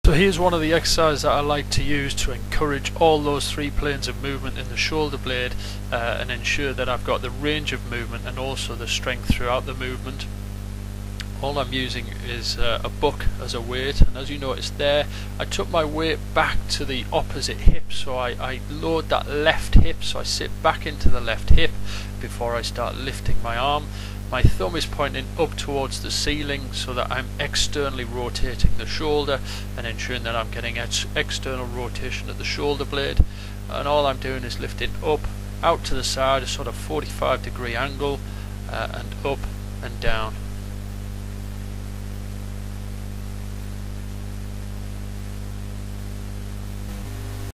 So here's one of the exercises that I like to use to encourage all those three planes of movement in the shoulder blade and ensure that I've got the range of movement and also the strength throughout the movement. All I'm using is a book as a weight, and as you notice there, I took my weight back to the opposite hip, so I load that left hip, so I sit back into the left hip before I start lifting my arm. My thumb is pointing up towards the ceiling so that I'm externally rotating the shoulder and ensuring that I'm getting external rotation at the shoulder blade, and all I'm doing is lifting up, out to the side, a sort of 45-degree angle, and up and down.